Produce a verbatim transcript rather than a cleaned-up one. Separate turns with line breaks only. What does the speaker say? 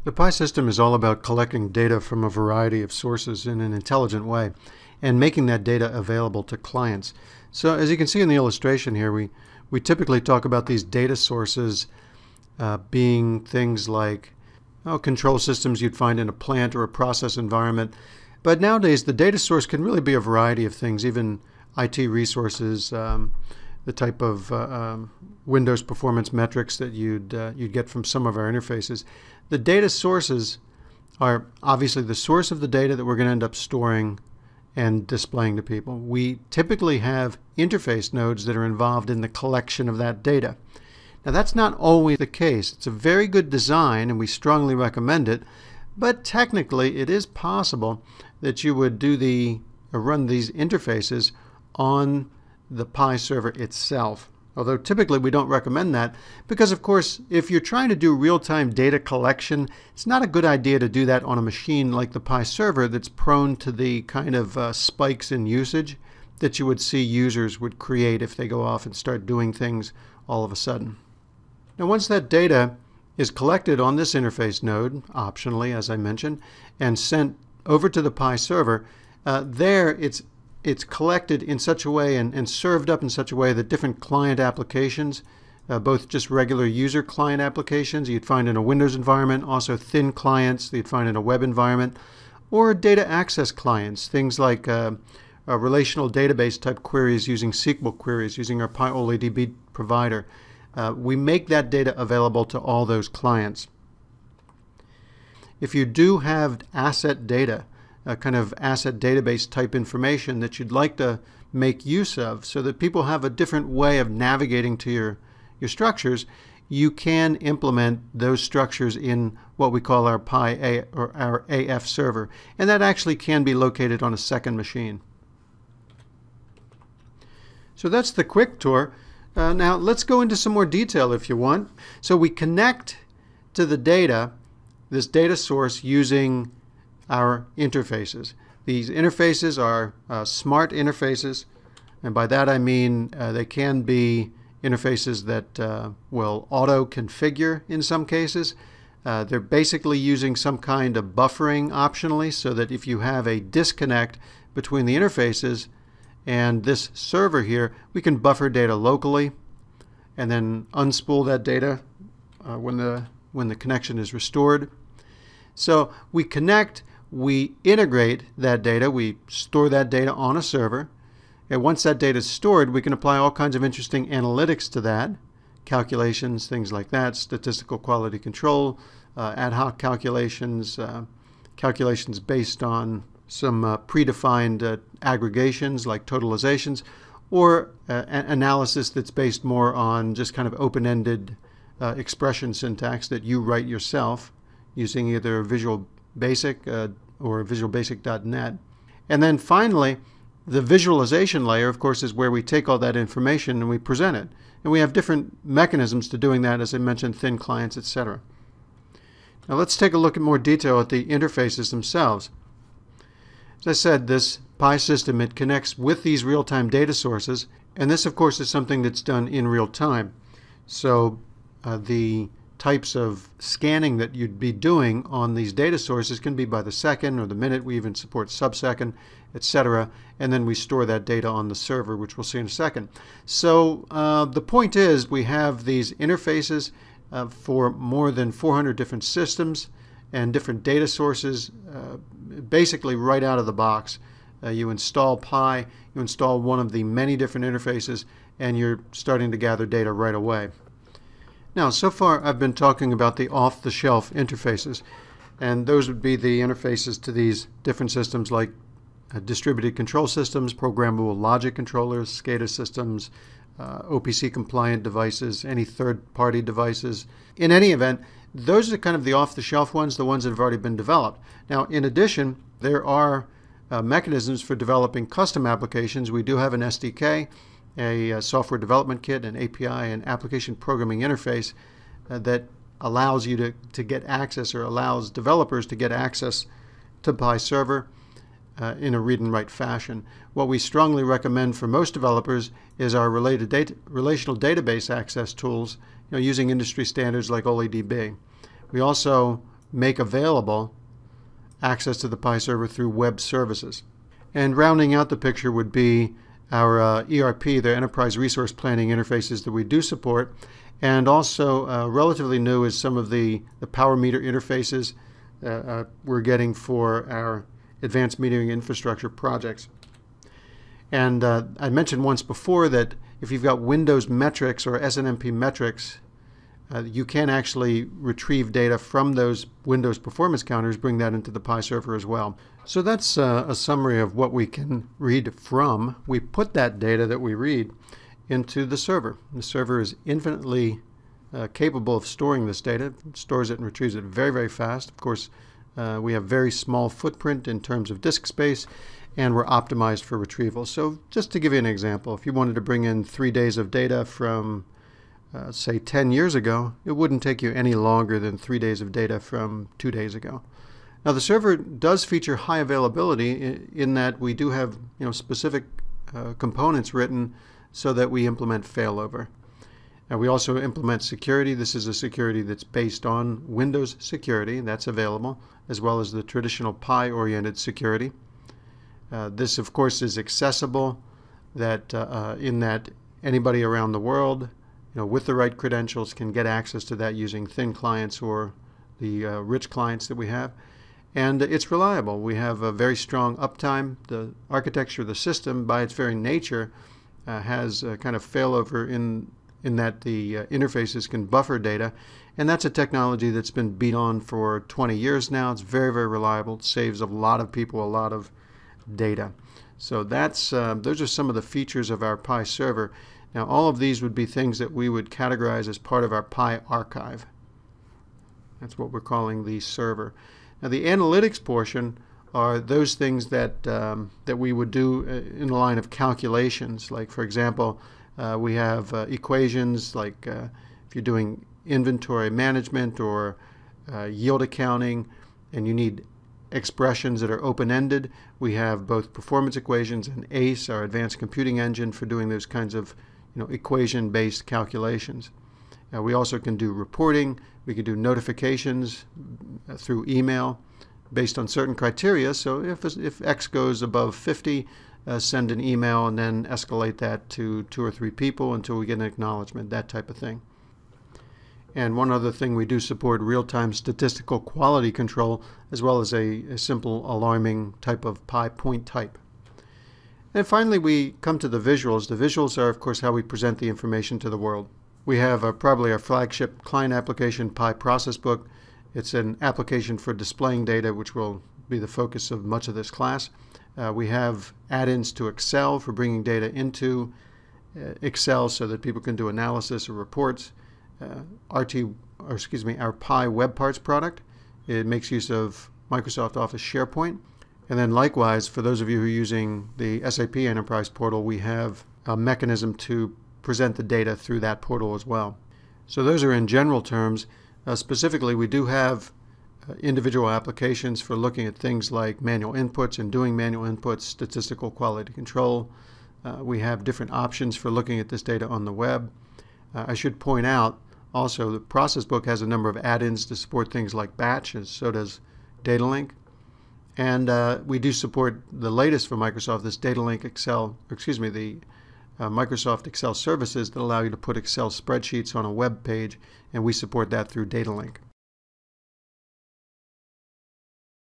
The P I system is all about collecting data from a variety of sources in an intelligent way and making that data available to clients. So as you can see in the illustration here, we, we typically talk about these data sources uh, being things like oh, control systems you'd find in a plant or a process environment. But nowadays the data source can really be a variety of things, even I T resources, um, the type of uh, um, Windows performance metrics that you'd, uh, you'd get from some of our interfaces. The data sources are obviously the source of the data that we're going to end up storing and displaying to people. We typically have interface nodes that are involved in the collection of that data. Now that's not always the case. It's a very good design and we strongly recommend it, but technically it is possible that you would do the or run these interfaces on the P I server itself. Although typically we don't recommend that because, of course, if you're trying to do real-time data collection, it's not a good idea to do that on a machine like the P I server that's prone to the kind of uh, spikes in usage that you would see users would create if they go off and start doing things all of a sudden. Now once that data is collected on this interface node, optionally as I mentioned, and sent over to the P I server, uh, there it's It's collected in such a way and, and served up in such a way that different client applications, uh, both just regular user client applications you'd find in a Windows environment, also thin clients that you'd find in a web environment, or data access clients, things like uh, uh, relational database type queries using S Q L queries, using our P I O L E D B provider. Uh, we make that data available to all those clients. If you do have asset data, a kind of asset database type information that you'd like to make use of so that people have a different way of navigating to your, your structures, you can implement those structures in what we call our P I A or our A F server. And that actually can be located on a second machine. So that's the quick tour. Uh, now let's go into some more detail if you want. So we connect to the data, this data source, using our interfaces. These interfaces are uh, smart interfaces, and by that I mean uh, they can be interfaces that uh, will auto-configure in some cases. Uh, they're basically using some kind of buffering optionally so that if you have a disconnect between the interfaces and this server here, we can buffer data locally and then unspool that data uh, when the when the connection is restored. So we connect, we integrate that data, we store that data on a server, and once that data is stored, we can apply all kinds of interesting analytics to that, calculations, things like that, statistical quality control, uh, ad hoc calculations, uh, calculations based on some uh, predefined uh, aggregations like totalizations, or uh, analysis that's based more on just kind of open-ended uh, expression syntax that you write yourself using either Visual Basic uh, or Visual Basic dot net. And then finally, the visualization layer, of course, is where we take all that information and we present it. And we have different mechanisms to doing that, as I mentioned, thin clients, et cetera. Now let's take a look in more detail at the interfaces themselves. As I said, this P I system, it connects with these real-time data sources, and this of course is something that's done in real time. So uh, the types of scanning that you'd be doing on these data sources can be by the second or the minute. We even support sub-second, et cetera, and then we store that data on the server, which we'll see in a second. So uh, the point is we have these interfaces uh, for more than four hundred different systems and different data sources, uh, basically right out of the box. Uh, you install P I, you install one of the many different interfaces, and you're starting to gather data right away. Now, so far I've been talking about the off-the-shelf interfaces, and those would be the interfaces to these different systems like uh, distributed control systems, programmable logic controllers, SCADA systems, uh, O P C-compliant devices, any third-party devices. In any event, those are kind of the off-the-shelf ones, the ones that have already been developed. Now, in addition, there are uh, mechanisms for developing custom applications. We do have an S D K, a, a software development kit, an A P I, an application programming interface uh, that allows you to, to get access, or allows developers to get access to P I server uh, in a read and write fashion. What we strongly recommend for most developers is our related data, relational database access tools, you know, using industry standards like O L E D B. We also make available access to the Pi server through web services. And rounding out the picture would be our uh, E R P, the Enterprise Resource Planning interfaces that we do support. And also uh, relatively new is some of the, the power meter interfaces uh, uh, we're getting for our advanced metering infrastructure projects. And uh, I mentioned once before that if you've got Windows metrics or S N M P metrics, uh, you can actually retrieve data from those Windows performance counters, bring that into the Pi server as well. So that's uh, a summary of what we can read from. We put that data that we read into the server. The server is infinitely uh, capable of storing this data. It stores it and retrieves it very, very fast. Of course, uh, we have very small footprint in terms of disk space, and we're optimized for retrieval. So just to give you an example, if you wanted to bring in three days of data from, uh, say, ten years ago, it wouldn't take you any longer than three days of data from two days ago. Now, the server does feature high availability in that we do have, you know, specific uh, components written so that we implement failover. Now, we also implement security. This is a security that's based on Windows security. That's available, as well as the traditional Pi-oriented security. Uh, this, of course, is accessible that uh, uh, in that anybody around the world, you know, with the right credentials can get access to that using thin clients or the uh, rich clients that we have. And it's reliable. We have a very strong uptime. The architecture of the system, by its very nature, uh, has a kind of failover in, in that the uh, interfaces can buffer data. And that's a technology that's been beat on for twenty years now. It's very, very reliable. It saves a lot of people a lot of data. So that's uh, those are some of the features of our Pi server. Now, all of these would be things that we would categorize as part of our Pi archive. That's what we're calling the server. Now, the analytics portion are those things that um, that we would do in the line of calculations. Like, for example, uh, we have uh, equations like uh, if you're doing inventory management or uh, yield accounting, and you need expressions that are open-ended. We have both performance equations and A C E, our advanced computing engine, for doing those kinds of, you know, equation-based calculations. Uh, we also can do reporting. We can do notifications uh, through email based on certain criteria. So if, if X goes above fifty, uh, send an email and then escalate that to two or three people until we get an acknowledgement, that type of thing. And one other thing, we do support real-time statistical quality control, as well as a, a simple alarming type of Pi point type. And finally, we come to the visuals. The visuals are, of course, how we present the information to the world. We have uh, probably our flagship client application, Pi ProcessBook. It's an application for displaying data, which will be the focus of much of this class. Uh, we have add-ins to Excel for bringing data into uh, Excel so that people can do analysis or reports. Uh, R T, or excuse me, our Pi WebParts product. It makes use of Microsoft Office SharePoint. And then likewise, for those of you who are using the S A P Enterprise portal, we have a mechanism to present the data through that portal as well. So those are in general terms. Uh, specifically, we do have uh, individual applications for looking at things like manual inputs and doing manual inputs, statistical quality control. Uh, we have different options for looking at this data on the web. Uh, I should point out also, the ProcessBook has a number of add-ins to support things like batch, and so does DataLink. And uh, we do support the latest from Microsoft, this DataLink Excel, or excuse me, the uh, Microsoft Excel services that allow you to put Excel spreadsheets on a web page, and we support that through DataLink.